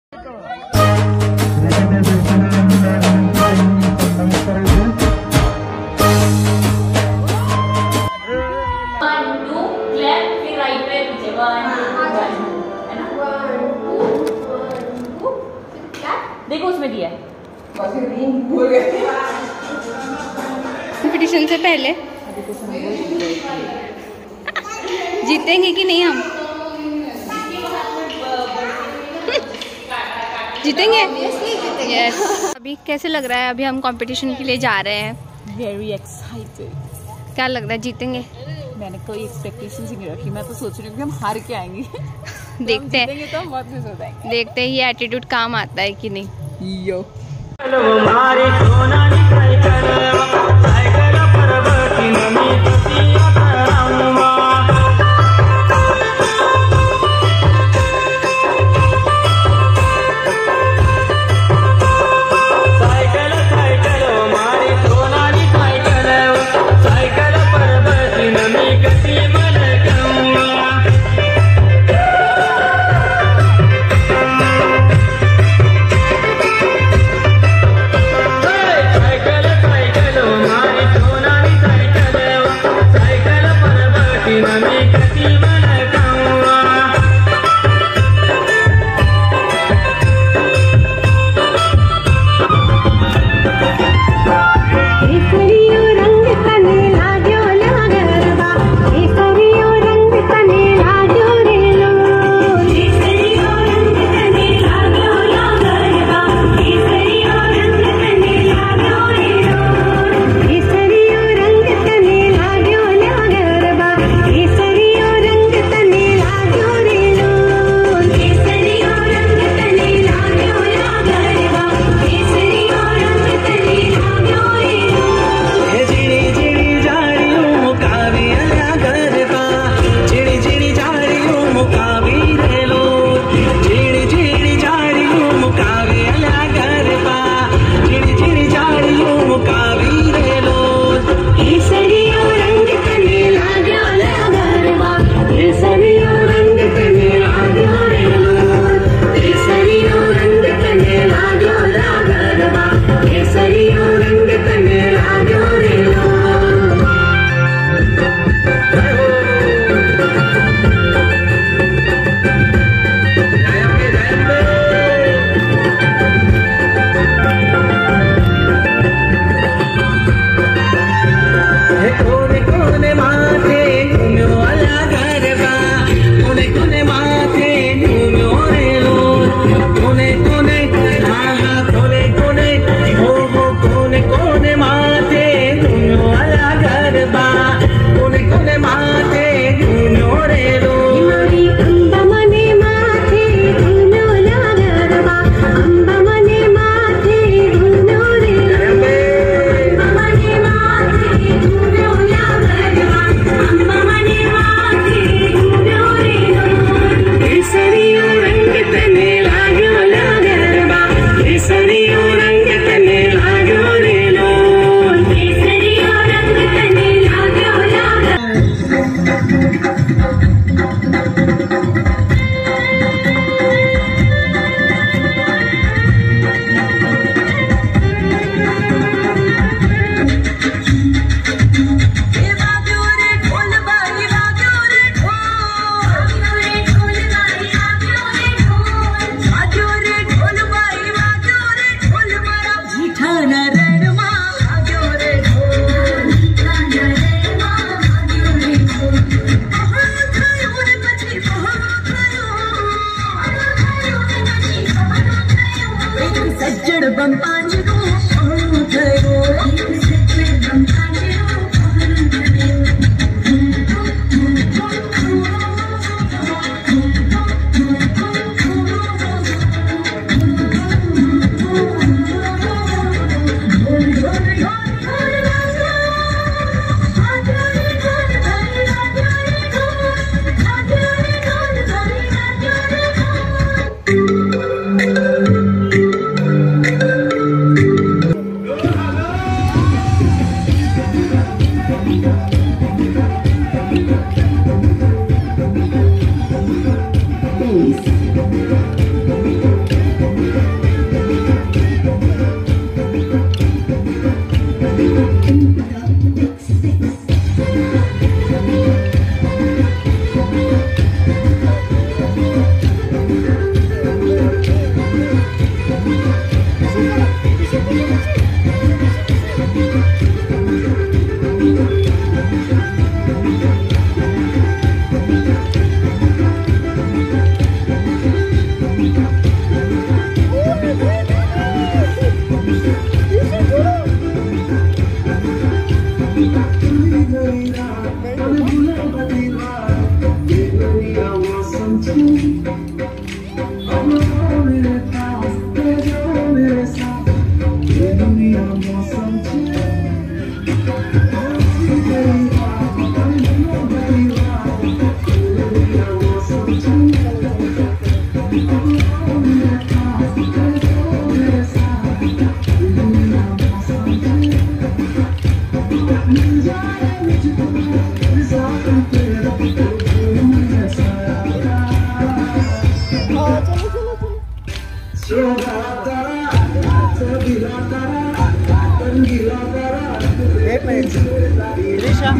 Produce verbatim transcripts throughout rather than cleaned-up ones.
देखो उसमें दिया कंपटीशन से पहले जीतेंगे कि नहीं हम? जीतेंगे यस। अभी कैसे लग रहा है? अभी हम कंपटीशन के लिए जा रहे हैं। Very excited. क्या लग रहा है जीतेंगे? मैंने कोई एक्सपेक्टेशन ही नहीं रखी, मैं तो सोच रही हूँ कि हम हार के आएंगे। देखते हैं तो हम बहुत खुश हो जाएंगे। देखते हैं ये एटीट्यूड काम आता है कि नहीं। यो एक मिनट त्रिशा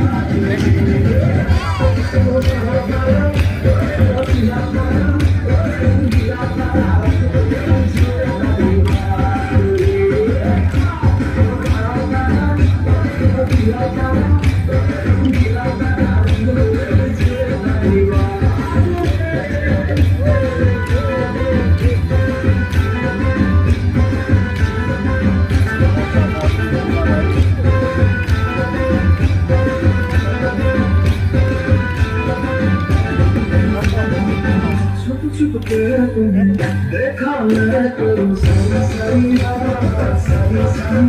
देखा मैं तो सही सही सही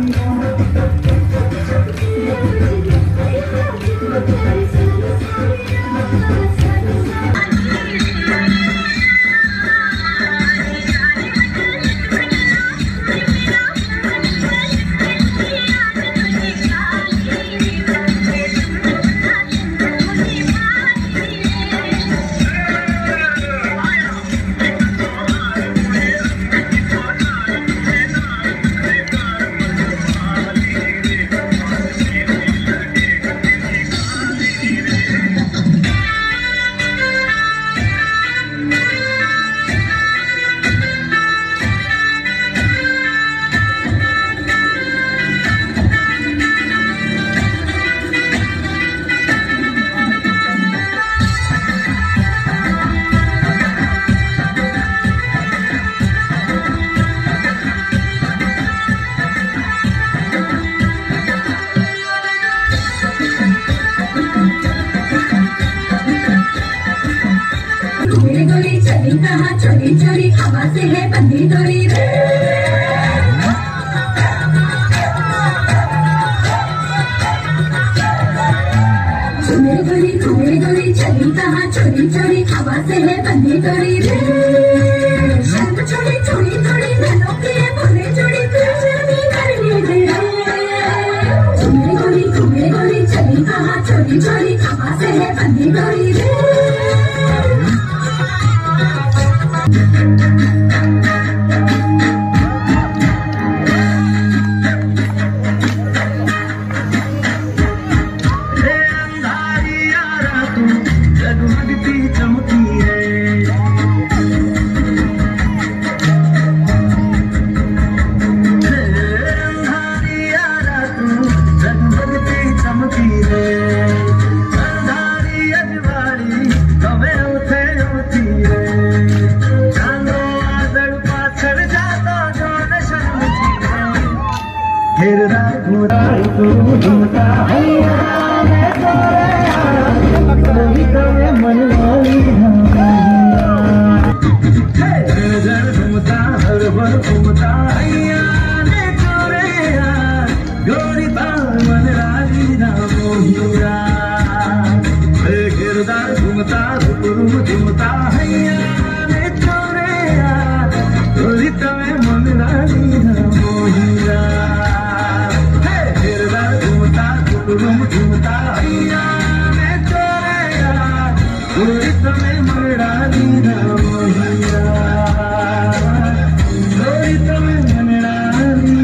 चली कहाँ चोरी चोरी हवा से है बंदी डोरी चुमेर गोरी घूमे गोरी चली कहाँ चोरी चोरी हवा से है बंदी डोरी शर्म छोड़ी चोरी चोरी धनों के बोले चोरी करने दे चुमेर गोरी घूमे गोरी चली कहाँ चोरी चोरी हवा से है बंदी डोरी घूमता हर भर घूमता गोरी मन राजी मोहिया गिरदार घूमता रूप घूमता गोरी तमें मन राजी मोहिया घूमता मैं चोरेया गोरी तमें मराली मोहिया गोरी तमें मराली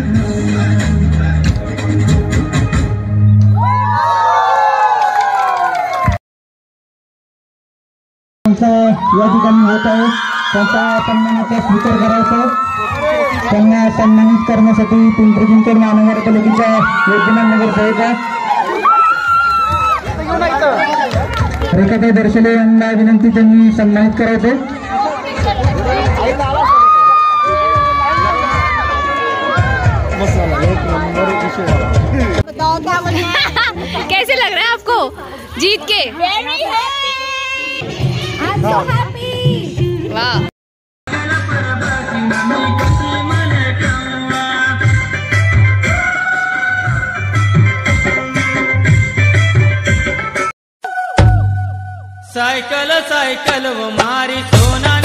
या ठिकाणी होत आहे त्यांचा सन्मानाचा स्वीकार करायचा त्यांना सन्मानित करण्यासाठी पिंपरी चिंचवड महानगरपालिकेच्या विद्यमान नगरसेविका रेखाताई दर्शले यांना विनंती त्यांनी सन्मानित करायचे कैसे लग रहा है आपको जीत के? I'm so happy. वाह साइकिल साइकिल वो मारी सोना